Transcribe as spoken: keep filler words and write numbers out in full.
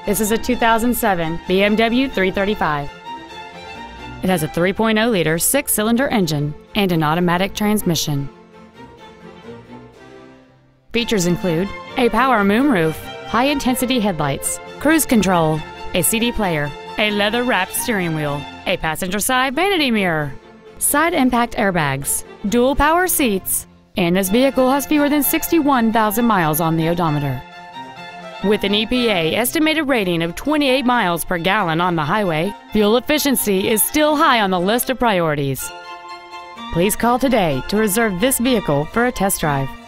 This is a two thousand seven B M W three thirty-five. It has a three point oh liter six-cylinder engine and an automatic transmission. Features include a power moonroof, high-intensity headlights, cruise control, a C D player, a leather-wrapped steering wheel, a passenger side vanity mirror, side impact airbags, dual power seats, and this vehicle has fewer than sixty-one thousand miles on the odometer. With an E P A estimated rating of twenty-eight miles per gallon on the highway, fuel efficiency is still high on the list of priorities. Please call today to reserve this vehicle for a test drive.